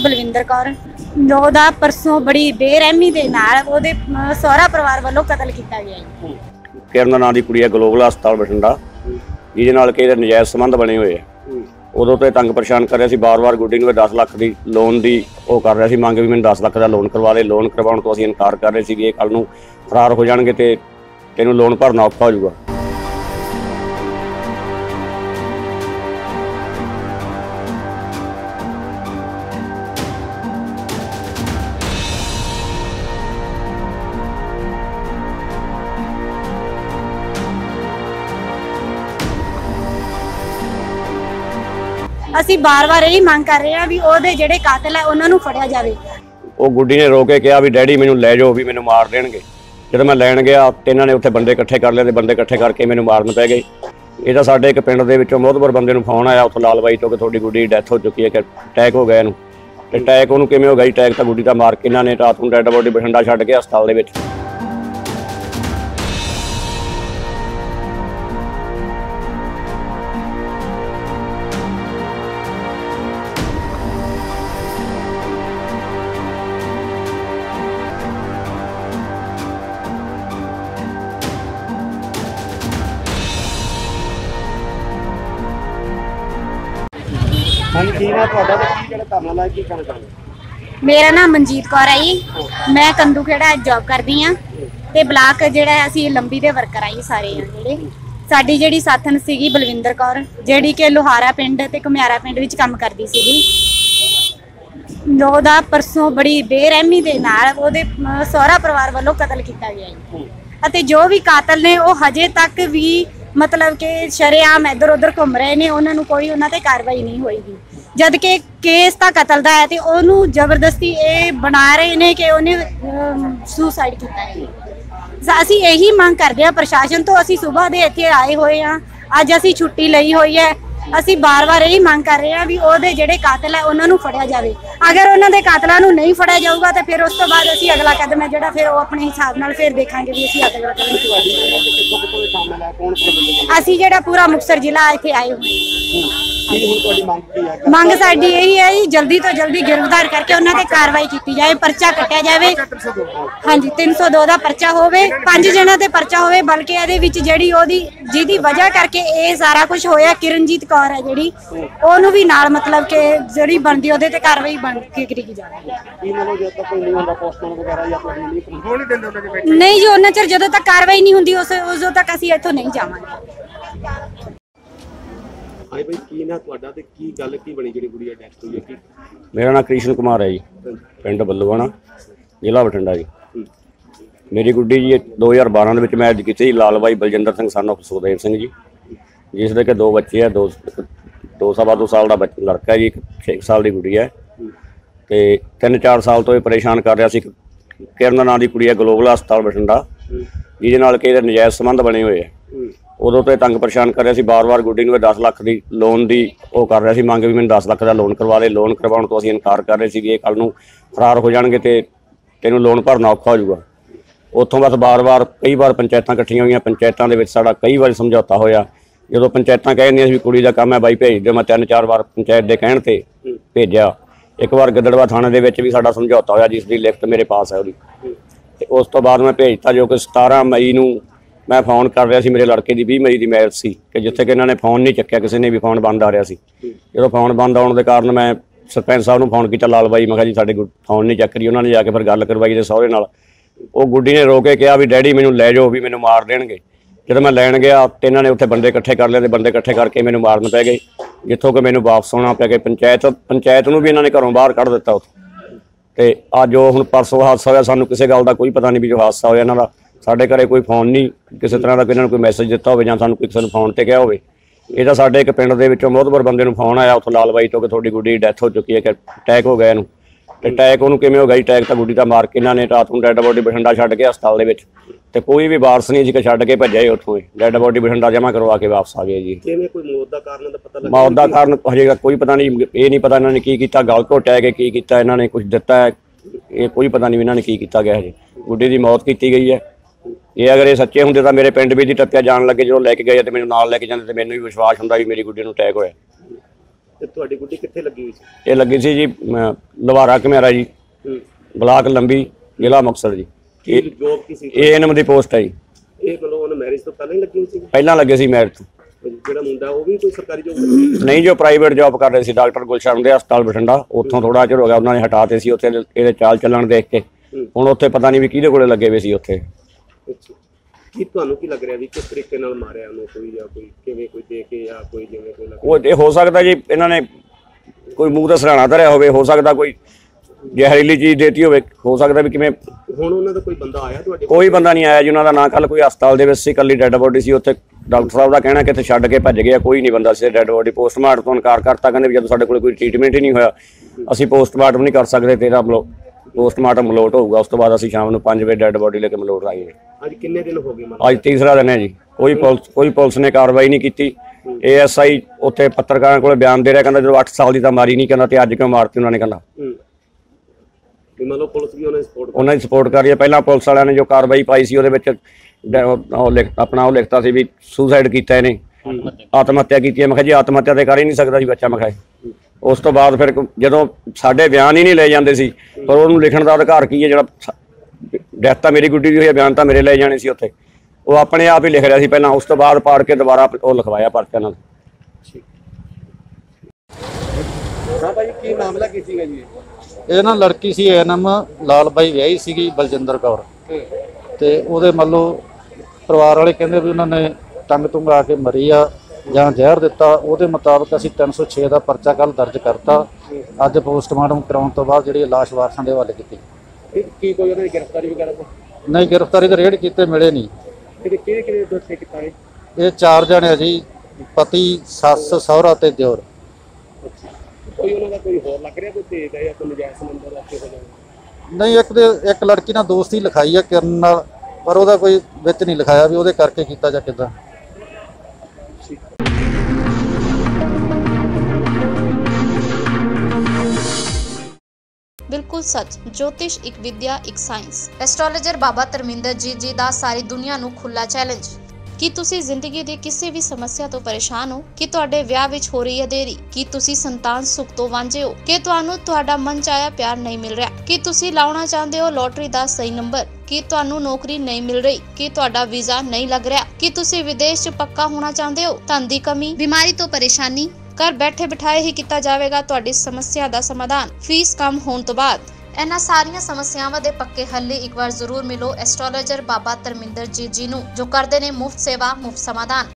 ਬਲਵਿੰਦਰ ਕੌਰ। ਉਹਦਾ ਪਰਸੋਂ ਬੜੀ ਬੇਰਹਿਮੀ ਦੇ ਨਾਲ ਉਹਦੇ ਸਹੁਰਾ ਪਰਿਵਾਰ ਵੱਲੋਂ ਕਤਲ ਕੀਤਾ ਗਿਆ ਜੀ। ਕਿਰਨ ਨਾਂ ਦੀ ਕੁੜੀ ਹੈ, ਗਲੋਬਲ ਹਸਪਤਾਲ ਬਠਿੰਡਾ, ਜਿਹਦੇ ਨਾਲ ਕਿ ਇਹਦੇ ਨਜਾਇਜ਼ ਸੰਬੰਧ ਬਣੇ ਹੋਏ ਆ। ਉਦੋਂ ਤੋਂ ਤੰਗ ਪਰੇਸ਼ਾਨ ਕਰ ਰਿਹਾ ਸੀ, ਬਾਰ-ਬਾਰ ਗੁੱਡੀ ਨੂੰ 10 ਲੱਖ ਦੀ ਲੋਨ ਦੀ ਉਹ ਕਰ ਰਿਹਾ ਸੀ ਮੰਗ, ਵੀ ਮੈਨੂੰ 10 ਲੱਖ ਦਾ ਲੋਨ ਕਰਵਾ ਦੇ। ਲੋਨ ਕਰਵਾਉਣ ਤੋਂ ਅਸੀਂ ਇਨਕਾਰ ਕਰ ਰਹੇ ਸੀ ਵੀ ਇਹ ਕੱਲ੍ਹ ਨੂੰ ਫਰਾਰ ਹੋ ਜਾਣਗੇ ਤੇ ਤੈਨੂੰ ਲੋਨ ਭਰਨਾ ਔਖਾ ਹੋ ਜਾਊਗਾ। ਅਸੀਂ ਬਾਰ-ਬਾਰ ਇਹ ਮੰਗ ਕਰ ਰਹੇ ਹਾਂ ਵੀ ਉਹਦੇ ਜਿਹੜੇ ਕਾਤਲ ਹੈ ਉਹਨਾਂ ਨੂੰ ਫੜਿਆ ਜਾਵੇ। ਉਹ ਗੁੱਡੀ ਨੇ ਰੋ ਕੇ ਕਿਹਾ ਵੀ ਡੈਡੀ ਮੈਨੂੰ ਲੈ ਜਾਓ, ਵੀ ਮੈਨੂੰ ਮਾਰ ਦੇਣਗੇ। ਜਦੋਂ ਮੈਂ ਲੈਣ ਗਿਆ ਤੇ ਇਹਨਾਂ ਨੇ ਉੱਥੇ ਬੰਦੇ ਇਕੱਠੇ ਕਰ ਲਏ ਤੇ ਬੰਦੇ ਇਕੱਠੇ ਕਰਕੇ ਮੈਨੂੰ ਮਾਰਨ ਪੈ ਗਏ। ਇਹ ਤਾਂ ਸਾਡੇ ਇੱਕ ਪਿੰਡ ਦੇ ਵਿੱਚੋਂ ਮੋਹਤਬਰ ਬੰਦੇ ਨੂੰ ਫੋਨ ਆਇਆ ਉੱਥੋਂ ਲਾਲਬਾਈ ਤੋਂ ਕਿ ਤੁਹਾਡੀ ਗੁੱਡੀ ਦੀ ਡੈਥ ਹੋ ਚੁੱਕੀ ਹੈ, ਕਿ ਅਟੈਕ ਹੋ ਗਿਆ ਇਹਨੂੰ। ਤੇ ਅਟੈਕ ਉਹਨੂੰ ਕਿਵੇਂ ਹੋ ਗਿਆ? ਅਟੈਕ ਤਾਂ ਗੁੱਡੀ ਦਾ ਮਾਰ ਕੇ ਇਹਨਾਂ ਨੇ ਰਾਤ ਨੂੰ ਡੈਡ ਬੋਡੀ ਬਠਿੰਡਾ ਛੱਡ ਕੇ ਹਸਪਤਾਲ ਦੇ ਵਿੱਚ। मेरा नाम मनजीत कौर है जी। मैं कंदू खेड़ा जॉब करदी हाँ ते ब्लाक जिहड़ा असीं लंबी दे वर्कर आई सारे जिहड़े साडी जिहड़ी साथन सीगी बलविंदर कौर, जिहड़ी कि लोहारा पिंड ते घुमियारा पिंड विच काम करदी सीगी। ਉਹਦਾ ਪਰਸੋਂ ਬੜੀ ਬੇਰਹਿਮੀ ਦੇ ਨਾਲ ਉਹਦੇ ਸਹੁਰਾ ਪਰਿਵਾਰ ਵੱਲੋਂ ਕਤਲ ਕੀਤਾ ਗਿਆ ਜੀ। ਅਤੇ ਜੋ ਵੀ ਕਾਤਲ ਨੇ ਉਹ ਹਜੇ ਤੱਕ ਵੀ मतलब कि शरेआम इधर उधर घूम रहे ने, उन्होंने कोई उन्होंने ते कार्रवाई नहीं होएगी। जद कि केस तो कतल का है तो उन्होंने जबरदस्ती ये बना रहे हैं कि उन्हें सुसाइड किया है। असी यही मांग करते हैं प्रशासन तो। असी सुबह के इत्थे आए हुए हाँ, अज असी छुट्टी लई हुई है। असी बार बार यही मांग कर रहे हैं भी ਉਹਦੇ ਜਿਹੜੇ ਕਾਤਲ है उन्होंने फड़िया जाए। अगर उन्होंने कातलों को नहीं फड़िया जाऊगा तो फिर उस तो बाद असी अगला कदम है जो फिर अपने हिसाब नाल फिर देखांगे भी असी अगला कदम। असी जो पूरा मुक्तसर जिला इत्थे आए हुए मंग साडी यही है जी, जल्दी तो जल्दी गिरफ्तार करके उन्होंने कार्रवाई की जाए, परचा कटिया जाए। हाँ जी 302 का परचा होवे, 5 जणा ते परचा होवे। बल्कि ये जिहड़ी ओहदी जिहदी वजह करके ये सारा कुछ होया किरणजीत कौर है जिहड़ी, ओनू भी नाल मतलब कि जिहड़ी बनदी ओहदे ते कार्रवाई बन के करी जाए। नहीं जी उन्ना चिर जदों तक कार्रवाई नहीं हुंदी उदों तक असीं इत्थों नहीं जावांगे। हाय भाई की ना तुहाडा ते की गल की बनी जिहड़ी गुड़िया डेथ होई है? मेरा नाम कृष्ण कुमार है जी, पिंड बल्लूआणा, जिला बठिंडा जी। मेरी गुड्डी जी 2012 ਦੇ ਵਿੱਚ ਮੈਰਿਜ ਕੀਤੀ ਸੀ ਲਾਲਬਾਈ ਬਲਜਿੰਦਰ ਸਿੰਘ ਸਨ ਆਫ ਸੁਖਦੇਵ ਸਿੰਘ ਜੀ, ਜਿਸ ਦੇ ਕਿ 2 ਬੱਚੇ ਹੈ। 2 ਸਵਾ 2 ਸਾਲ ਦਾ ਲੜਕਾ ਜੀ, 6 ਸਾਲ ਦੀ ਗੁੱਡੀ ਹੈ। ਤੇ 3-4 ਸਾਲ ਤੋਂ ਇਹ ਪਰੇਸ਼ਾਨ ਕਰ ਰਿਹਾ ਸੀ। ਕਿਰਨ ਨਾਂ ਦੀ ਕੁੜੀ ਹੈ, ਗਲੋਬਲ ਹਸਪਤਾਲ ਬਠਿੰਡਾ, ਜਿਹਦੇ ਨਾਲ ਕਿ ਇਹਦੇ ਨਜਾਇਜ਼ ਸੰਬੰਧ ਬਣੇ ਹੋਏ ਆ। ਉਦੋਂ ਤੋਂ ਤੰਗ ਪਰੇਸ਼ਾਨ ਕਰ ਰਿਹਾ ਸੀ, ਬਾਰ-ਬਾਰ ਗੁੱਡੀ ਨੂੰ 10 ਲੱਖ ਦੀ ਲੋਨ ਦੀ ਉਹ ਕਰ ਰਿਹਾ ਸੀ ਮੰਗ, ਵੀ ਮੈਨੂੰ 10 ਲੱਖ ਦਾ ਲੋਨ ਕਰਵਾ ਦੇ। ਲੋਨ ਕਰਵਾਉਣ ਤੋਂ ਅਸੀਂ ਇਨਕਾਰ ਕਰ ਰਹੇ ਸੀ ਵੀ ਇਹ ਕੱਲ੍ਹ ਨੂੰ ਫਰਾਰ ਹੋ ਜਾਣਗੇ ਤੇ ਤੈਨੂੰ ਲੋਨ ਭਰਨਾ ਔਖਾ ਹੋ ਜਾਊਗਾ। ਉੱਥੋਂ ਬਸ ਬਾਰ-ਬਾਰ ਕਈ ਵਾਰ ਪੰਚਾਇਤਾਂ ਇਕੱਠੀਆਂ ਹੋਈਆਂ, ਪੰਚਾਇਤਾਂ ਦੇ ਵਿੱਚ ਸਾਡਾ ਕਈ ਵਾਰ ਸਮਝੌਤਾ ਹੋਇਆ। ਜਦੋਂ ਪੰਚਾਇਤਾਂ ਕਹਿ ਦਿੰਦੀਆਂ ਸੀ ਵੀ ਕੁੜੀ ਦਾ ਕੰਮ ਹੈ ਬਾਈ ਭੇਜ ਦਿਓ, ਮੈਂ 3-4 ਵਾਰ ਪੰਚਾਇਤ ਦੇ ਕਹਿਣ ਤੇ ਭੇਜਿਆ। ਇੱਕ ਵਾਰ ਗਿੱਦੜਵਾ ਥਾਣੇ ਦੇ ਵਿੱਚ ਵੀ ਸਾਡਾ ਸਮਝੌਤਾ ਹੋਇਆ, ਜਿਸ ਦੀ ਲਿਖਤ ਮੇਰੇ ਪਾਸ ਹੈ ਉਹਦੀ। ਤੇ ਉਸ ਤੋਂ ਬਾਅਦ ਮੈਂ ਭੇਜਤਾ, ਜੋ ਕਿ 17 ਮਈ ਨੂੰ ਮੈਂ ਫੋਨ ਕਰ ਰਿਹਾ ਸੀ। ਮੇਰੇ ਲੜਕੇ ਦੀ 20 ਮਈ ਦੀ ਮੈਰਿਜ ਸੀ ਕਿ ਜਿੱਥੇ ਕਿ ਇਹਨਾਂ ਨੇ ਫੋਨ ਨਹੀਂ ਚੱਕਿਆ, ਕਿਸੇ ਨੇ ਵੀ ਫੋਨ ਬੰਦ ਆ ਰਿਹਾ ਸੀ। ਜਦੋਂ ਫੋਨ ਬੰਦ ਆਉਣ ਦੇ ਕਾਰਨ ਮੈਂ ਸਰਪੰਚ ਸਾਹਿਬ ਨੂੰ ਫੋਨ ਕੀਤਾ, ਲਾਲਬਾਈ, ਮੈਂ ਕਿਹਾ ਜੀ ਸਾਡੇ ਫੋਨ ਨਹੀਂ ਚੱਕ ਰਹੀ। ਉਹਨਾਂ ਨੇ ਜਾ ਕੇ ਫਿਰ ਗੱਲ ਕਰਵਾਈ ਦੇ ਸਹੁਰੇ ਨਾਲ। ਉਹ ਗੁੱਡੀ ਨੇ ਰੋ ਕੇ ਕਿਹਾ ਵੀ ਡੈਡੀ ਮੈਨੂੰ ਲੈ ਜਾਓ, ਵੀ ਮੈਨੂੰ ਮਾਰ ਦੇਣਗੇ। ਜਦੋਂ ਮੈਂ ਲੈਣ ਗਿਆ ਤੇ ਇਹਨਾਂ ਨੇ ਉੱਥੇ ਬੰਦੇ ਇਕੱਠੇ ਕਰ ਲਏ ਤੇ ਬੰਦੇ ਇਕੱਠੇ ਕਰਕੇ ਮੈਨੂੰ ਮਾਰਨ ਪੈ ਗਏ, ਜਿੱਥੋਂ ਕਿ ਮੈਨੂੰ ਵਾਪਸ ਆਉਣਾ ਪਿਆ। ਕਿ ਪੰਚਾਇਤ ਨੂੰ ਵੀ ਇਹਨਾਂ ਨੇ ਘਰੋਂ ਬਾਹਰ ਕੱਢ ਦਿੱਤਾ ਉੱਥੋਂ। ਤੇ ਅੱਜ ਉਹ ਹੁਣ ਪਰਸੋਂ ਹਾਦਸਾ ਹੋਇਆ, ਸਾਨੂੰ ਕਿਸੇ ਗੱਲ ਦਾ ਕੋਈ ਪਤਾ ਨਹੀਂ ਵੀ ਜੋ ਹਾਦਸਾ ਹੋਇਆ ਇਹਨਾਂ ਦਾ। ਸਾਡੇ ਘਰੇ ਕੋਈ ਫੋਨ ਨਹੀਂ ਕਿਸੇ ਤਰ੍ਹਾਂ ਦਾ, ਇਹਨਾਂ ਨੂੰ ਕੋਈ ਮੈਸੇਜ ਦਿੱਤਾ ਹੋਵੇ ਜਾਂ ਸਾਨੂੰ ਕਿਸੇ ਨੂੰ ਫੋਨ ਤੇ ਕਿਹਾ ਹੋਵੇ। ਇਹ ਤਾਂ ਸਾਡੇ ਇੱਕ ਪਿੰਡ ਦੇ ਵਿੱਚੋਂ ਮੋਹਤਬਰ ਬੰਦੇ ਨੂੰ ਫੋਨ ਆਇਆ ਉੱਥੋਂ ਲਾਲਬਾਈ ਤੋਂ ਕਿ ਤੁਹਾਡੀ ਗੁੱਡੀ ਦੀ ਡੈਥ ਹੋ ਚੁੱਕੀ ਹੈ, ਕਿ ਅਟੈਕ ਹੋ ਗਿਆ ਇਹਨੂੰ। ਤੇ ਅਟੈਕ ਉਹਨੂੰ ਕਿਵੇਂ ਹੋ ਗਿਆ? ਅਟੈਕ ਤਾਂ ਗੁੱਡੀ ਦਾ ਮਾਰ ਕੇ ਇਹਨਾਂ ਨੇ ਰਾਤ ਨੂੰ ਡੈਡ ਬੋਡੀ ਬਠਿੰਡਾ ਛੱਡ ਕੇ ਹਸਪਤਾਲ ਦੇ ਵਿੱਚ। ਤੇ ਕੋਈ ਵੀ ਵਾਰਸ ਨਹੀਂ ਸੀ ਕਿ ਛੱਡ ਕੇ ਭੱਜਿਆ ਹੀ ਉੱਥੋਂ ਹੀ। ਡੈਡ ਬੋਡੀ ਬਠਿੰਡਾ ਜਮ੍ਹਾਂ ਕਰਵਾ ਕੇ ਵਾਪਸ ਆ ਗਏ ਜੀ। ਕਿਵੇਂ ਕੋਈ ਮੌਤ ਦਾ ਕਾਰਨ ਦਾ ਪਤਾ ਲੱਗਾ? ਮੌਤ ਦਾ ਕਾਰਨ ਹਜੇ ਕੋਈ ਪਤਾ ਨਹੀਂ। ਇਹ ਨਹੀਂ ਪਤਾ ਇਹਨਾਂ ਨੇ ਕੀ ਕੀਤਾ, ਗਲ ਘੋਟਿਆ ਕਿ ਕੀ ਕੀਤਾ, ਇਹਨਾਂ ਨੇ ਕੁਝ ਦਿੱਤਾ ਹੈ, ਇਹ ਕੋਈ ਪਤਾ ਨਹੀਂ ਇਹਨਾਂ ਨੇ ਕੀ ਕੀਤਾ ਗਿਆ। ਹਜੇ ਗੁੱਡੀ ਦੀ ਮੌਤ ਕੀਤੀ ਗਈ ਹੈ। ਇਹ ਅਗਰ ਇਹ ਸੱਚੇ ਹੁੰਦੇ ਤਾਂ ਮੇਰੇ ਪਿੰਡ ਵੀ ਦੀ ਟੱਪਿਆ ਜਾਣ ਲੱਗੇ। ਜਦੋਂ ਲੈ ਕੇ ਗਏ ਤੇ ਮੈਨੂੰ ਨਾਲ ਲੈ ਕੇ ਜਾਂਦੇ ਤੇ ਮੈਨੂੰ ਵੀ ਵਿਸ਼ਵਾਸ ਹੁੰਦਾ ਵੀ ਮੇਰੀ ਗੁੱਡੀ ਨੂੰ ਅਟੈਕ ਹੋਇਆ। ਤੇ ਤੁਹਾਡੀ ਗੁੱਡੀ ਕਿੱਥੇ ਲੱਗੀ ਹੋਈ ਸੀ? ਇਹ ਲੱਗੀ ਸੀ ਜੀ ਲਵਾਰਾ ਘਮਿਆਰਾ ਜੀ, ਬਲਾਕ ਲੰਬੀ, ਜ਼ਿਲ੍ਹਾ ਮੁਕਤਸਰ ਜੀ। ਕੀ ਜੋਬ ਕੀ ਸੀ? ਏਐਨਐਮ ਦੀ ਪੋਸਟ ਹੈ ਜੀ। ਇਹ ਮਤਲਬ ਉਹਨੇ ਮੈਰਿਜ ਤੋਂ ਪਹਿਲਾਂ ਹੀ ਲੱਗੀ ਹੋਈ ਸੀ? ਪਹਿਲਾਂ ਲੱਗੇ ਸੀ ਮੈਰਿਜ ਤੋਂ। ਜਿਹੜਾ ਮੁੰਡਾ ਉਹ ਵੀ ਕੋਈ ਸਰਕਾਰੀ ਜੋਬ? ਨਹੀਂ, ਜੋ ਪ੍ਰਾਈਵੇਟ ਜੌਬ ਕਰ ਰਹੇ ਸੀ ਡਾਕਟਰ ਗੁਲਸ਼ਨ ਦੇ ਹਸਪਤਾਲ ਬਠਿੰਡਾ, ਉੱਥੋਂ ਥੋੜਾ ਚਿਰ ਹੋ ਗਿਆ ਉਹਨਾਂ ਨੇ ਹਟਾਤੇ ਸੀ ਉੱਥੇ ਇਹਦੇ ਚਾਲ ਚੱਲਣ ਦੇਖ ਕੇ। ਹੁਣ ਉੱਥੇ ਪਤਾ ਨਹੀਂ ਵੀ ਕਿਹਦੇ ਕੋਲੇ ਲੱਗੇ ਹੋਏ ਸੀ ਉੱਥੇ। ਅੱਛਾ, ਕੀ ਤੁਹਾਨੂੰ ਕੀ ਲੱਗ ਰਿਹਾ ਵੀ ਕਿਸ ਤਰੀਕੇ ਨਾਲ ਮਾਰਿਆ ਉਹਨੂੰ, ਕੋਈ ਜਾਂ ਕੋਈ ਕਿਵੇਂ, ਕੋਈ ਦੇ ਕੇ ਜਾਂ ਕੋਈ ਜਿਵੇਂ ਕੋਈ ਲੱਗ? ਉਹ ਇਹ ਹੋ ਸਕਦਾ ਜੀ ਇਹਨਾਂ ਨੇ ਕੋਈ ਮੂੰਹ ਦਾ ਸਰਾਣਾ ਧਰਿਆ ਹੋਵੇ, ਹੋ ਸਕਦਾ ਕੋਈ ਜ਼ਹਿਰੀਲੀ ਚੀਜ਼ ਦੇਤੀ ਹੋਵੇ, ਹੋ ਸਕਦਾ ਵੀ ਕਿਵੇਂ। ਹੁਣ ਉਹਨਾਂ ਦਾ ਕੋਈ ਬੰਦਾ ਆਇਆ ਤੁਹਾਡੇ? ਕੋਈ ਬੰਦਾ ਨਹੀਂ ਆਇਆ ਜੀ ਉਹਨਾਂ ਦਾ। ਨਾ ਕੱਲ ਕੋਈ ਹਸਪਤਾਲ ਦੇ ਵਿੱਚ ਸੀ, ਇਕੱਲੀ ਡੈੱਡ ਬੋਡੀ ਸੀ ਉੱਥੇ। ਡਾਕਟਰ ਸਾਹਿਬ ਦਾ ਕਹਿਣਾ ਕਿ ਇੱਥੇ ਛੱਡ ਕੇ ਭੱਜ ਗਿਆ, ਕੋਈ ਨਹੀਂ ਬੰਦਾ ਸੀ ਡੈੱਡ ਬੋਡੀ। ਪੋਸਟਮਾਰਟਮ ਤੋਂ ਇਨਕਾਰ ਕਰਤਾ, ਕਹਿੰਦੇ ਵੀ ਜਦੋਂ ਸਾਡੇ ਕੋਲ ਕੋਈ ਟ੍ਰੀਟਮੈਂਟ ਹੀ ਨਹੀਂ ਹੋਇਆ ਅਸੀਂ ਪੋਸਟਮਾਰਟਮ ਨਹੀਂ ਕਰ ਸਕਦੇ, ਤੇਰਾ ਪੋਸਟਮਾਰਟਮ ਮਲੋਟ ਹੋਊਗਾ। ਉਸ ਤੋਂ ਬਾਅਦ ਅਸੀਂ ਸ਼ਾਮ ਨੂੰ 5 ਵਜੇ ਡੈੱਡ ਬੋਡੀ ਲੈ ਕੇ ਮਲੋਟ ਆਏ। ਅੱਜ ਕਿੰਨੇ ਦਿਨ ਹੋ ਗਏ? ਅੱਜ ਤੀਸਰਾ ਦਿਨ ਹੈ ਜੀ। ਕੋਈ ਪੁਲਿਸ ਨੇ ਕਾਰਵਾਈ ਨਹੀਂ ਕੀਤੀ। ASI ਉੱਥੇ ਪੱਤਰਕਾਰਾਂ ਕੋਲ ਬਿਆਨ ਦੇ ਰਿਹਾ, ਕਹਿੰਦਾ ਜਦੋਂ 8 ਸਾਲ ਦੀ ਤਾਂ ਮਾਰੀ ਨਹੀਂ, ਕਹਿੰਦਾ ਤੇ ਅੱਜ ਕਿਉਂ ਮਾਰਤੀ ਉਹਨਾਂ ਨੇ। ਕਹਿੰਦਾ ਮਤਲਬ ਪੁਲਿਸ ਵੀ ਉਹਨਾਂ ਦੀ ਸਪੋਰਟ ਕਰ ਰਹੀ ਹੈ। ਪਹਿਲਾਂ ਪੁਲਿਸ ਵਾਲਿਆਂ ਨੇ ਜੋ ਕਾਰਵਾਈ ਪਾਈ ਸੀ ਉਹਦੇ ਵਿੱਚ ਆਪਣਾ ਉਹ ਲਿਖਤਾ ਸੀ ਵੀ ਸੁਸਾਈਡ ਕੀਤਾ ਇਹਨੇ, ਆਤਮ ਹੱਤਿਆ ਕੀਤੀ ਹੈ। ਮੈਂ ਕਿਹਾ ਜੀ ਆਤਮ ਹੱਤਿਆ ਤੇ ਕਰ ਹੀ ਨਹੀਂ ਸਕਦਾ ਜੀ ਬੱਚਾ। ਮੈਂ ਕਿਹਾ ਉਸ ਤੋਂ ਬਾਅਦ ਫਿਰ ਜਦੋਂ ਸਾਡੇ ਬਿਆਨ ਹੀ ਨਹੀਂ ਲਏ ਜਾਂਦੇ ਸੀ, ਪਰ ਉਹਨੂੰ ਲਿਖਣ ਦਾ ਅਧਿਕਾਰ ਕੀ ਹੈ? ਜਿਹੜਾ ਡੈਥ ਤਾਂ ਮੇਰੀ ਗੁੱਡੀ ਦੀ ਹੋਈ ਹੈ, ਬਿਆਨ ਤਾਂ ਮੇਰੇ ਲਏ ਜਾਣੇ ਸੀ ਉੱਥੇ। ਉਹ ਆਪਣੇ ਆਪ ਹੀ ਲਿਖ ਰਿਹਾ ਸੀ ਪਹਿਲਾਂ, ਉਸ ਤੋਂ ਬਾਅਦ ਪਾੜ ਕੇ ਦੁਬਾਰਾ ਉਹ ਲਿਖਵਾਇਆ ਪਰਚਾ ਨਾਲ। ਹਾਂ ਭਾਈ, ਕੀ ਮਾਮਲਾ ਕੀ ਸੀਗਾ ਜੀ? ਇਹ ਨਾ ਲੜਕੀ ਸੀ ਏਐਨਐਮ ਲਾਲ ਬਾਈ ਵਿਆਹੀ ਸੀਗੀ ਬਲਜਿੰਦਰ ਕੌਰ, ਤੇ ਉਹਦੇ ਮੰਨ ਲਓ ਪਰਿਵਾਰ ਵਾਲੇ ਕਹਿੰਦੇ ਵੀ ਉਹਨਾਂ ਨੇ ਟੰਗ ਟੁੰਗ ਆ ਕੇ ਮਰੀ ਆ ਜਾਂ ਜ਼ਹਿਰ ਦਿੱਤਾ। ਉਹਦੇ ਮੁਤਾਬਕ ਅਸੀਂ 306 ਦਾ ਪਰਚਾ ਕੱਲ ਦਰਜ ਕਰਤਾ। ਅੱਜ ਪੋਸਟਮਾਰਟਮ ਕਰਾਉਣ ਤੋਂ ਬਾਅਦ ਜਿਹੜੀ ਲਾਸ਼ ਵਾਰਸਾਂ ਦੇ ਹਵਾਲੇ ਕੀਤੀ। ਕੀ ਕੋਈ ਉਹਨਾਂ ਦੀ ਗ੍ਰਿਫਤਾਰੀ ਵਗੈਰਾ? ਨਹੀਂ, ਗ੍ਰਿਫਤਾਰੀ ਦੇ ਰੇਡ ਕੀਤੇ ਮਿਲੇ ਨਹੀਂ। ਕਿਹੜੇ ਦੋਸ਼ੀ ਕੀਤਾ ਹੈ? ਇਹ 4 ਜਣੇ ਆ ਜੀ, ਪਤੀ, ਸੱਸ, ਸਹੁਰਾ ਤੇ ਦਿਓਰ। ਕੋਈ ਉਹਨਾਂ ਦਾ ਕੋਈ ਹੋਰ ਲੱਗ ਰਿਹਾ, ਕੋਈ ਤੇਜ ਹੈ ਜਾਂ ਕੋਈ ਨਜਾਇਜ਼ ਸੰਬੰਧ ਰੱਖੇ ਹੋ ਜਾਵੇ? ਨਹੀਂ, ਇੱਕ ਲੜਕੀ ਨਾਲ ਦੋਸਤੀ ਲਿਖਾਈ ਆ ਕਿਰਨ ਨਾਲ, ਪਰ ਉਹਦਾ ਕੋਈ ਵਿੱਚ ਨਹੀਂ ਲਿਖਾਇਆ ਵੀ ਉਹਦੇ ਕਰਕੇ ਕੀਤਾ ਜਾਂ ਕਿੱਦਾਂ। ਬਿਲਕੁਲ ਸੱਚ। ज्योतिष एक विद्या, एक साइंस। एस्ट्रोलॉजर बाबा धर्मिंदर जी ਦਾ ਸਾਰੀ ਦੁਨੀਆ ਨੂੰ ਖੁੱਲਾ ਚੈਲੰਜ। ਕੀ ਤੁਸੀਂ ਜ਼ਿੰਦਗੀ ਦੀ ਕਿਸੇ ਵੀ ਸਮੱਸਿਆ ਤੋਂ ਪਰੇਸ਼ਾਨ ਹੋ? ਕਿ ਤੁਹਾਡੇ ਵਿਆਹ ਵਿੱਚ ਹੋ ਰਹੀ ਹੈ ਦੇਰੀ? ਕੀ ਤੁਸੀਂ ਸੰਤਾਨ ਸੁੱਖ ਤੋਂ ਵਾਂਝੇ ਹੋ? ਕਿ ਤੁਹਾਨੂੰ ਤੁਹਾਡਾ ਮਨ ਚਾਹਿਆ ਪਿਆਰ ਨਹੀਂ ਮਿਲ ਰਿਹਾ? ਕਿ ਤੁਸੀਂ ਲਾਉਣਾ ਚਾਹੁੰਦੇ ਹੋ ਲੋਟਰੀ ਦਾ ਸਹੀ ਨੰਬਰ? ਕਿ ਤੁਹਾਨੂੰ ਨੌਕਰੀ ਨਹੀਂ ਮਿਲ ਰਹੀ? ਕਿ ਤੁਹਾਡਾ ਵੀਜ਼ਾ ਨਹੀਂ ਲੱਗ ਰਿਹਾ? ਕਿ ਤੁਸੀਂ ਵਿਦੇਸ਼ 'ਚ ਪੱਕਾ ਹੋਣਾ ਚਾਹੁੰਦੇ ਹੋ? ਧਨ ਦੀ ਕਮੀ, ਬਿਮਾਰੀ ਤੋਂ ਪਰੇਸ਼ਾਨੀ? ਘਰ ਬੈਠੇ ਬਿਠਾਏ ਹੀ ਕੀਤਾ ਜਾਵੇਗਾ ਤੁਹਾਡੀ ਸਮੱਸਿਆ ਦਾ ਸਮਾਧਾਨ, ਫੀਸ ਕਮ ਹੋਣ ਤੋਂ ਬਾਅਦ। ਇਹਨਾਂ ਸਾਰੀਆਂ ਸਮੱਸਿਆਵਾਂ ਦੇ ਪੱਕੇ ਹੱਲ ਲਈ ਇੱਕ ਵਾਰ ਜ਼ਰੂਰ ਮਿਲੋ ਐਸਟ੍ਰੋਲੋਜਰ ਬਾਬਾ ਧਰਮਿੰਦਰ ਜੀ ਨੂੰ, ਜੋ ਕਰਦੇ ਨੇ ਮੁਫਤ ਸੇਵਾ, ਮੁਫਤ ਸਮਾਧਾਨ।